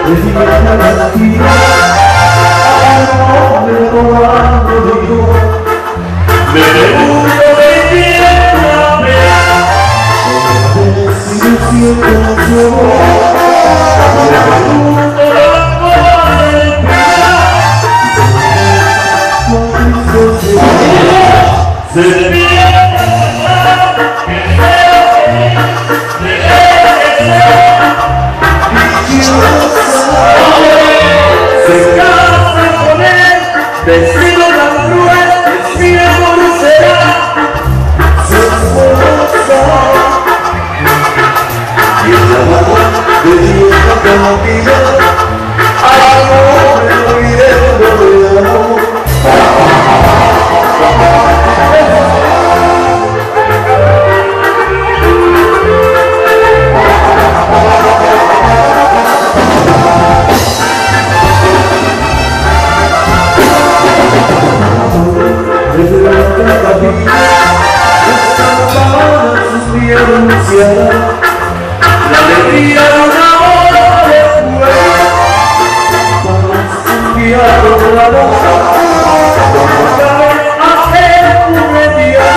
Vestido tan cruel, mi amor será su esposa. Y el amor de Dios camina, amor huyendo del amor. Desde la capilla, esta campana suspira anunciada la alegría de una hora después. Un día doblado, acabe a ser un día,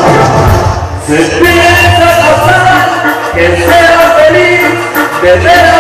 se empieza a pasar que sea feliz de ver